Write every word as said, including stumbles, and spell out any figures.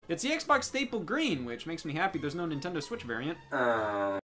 It's the Xbox staple green, which makes me happy there's no Nintendo Switch variant. Uh...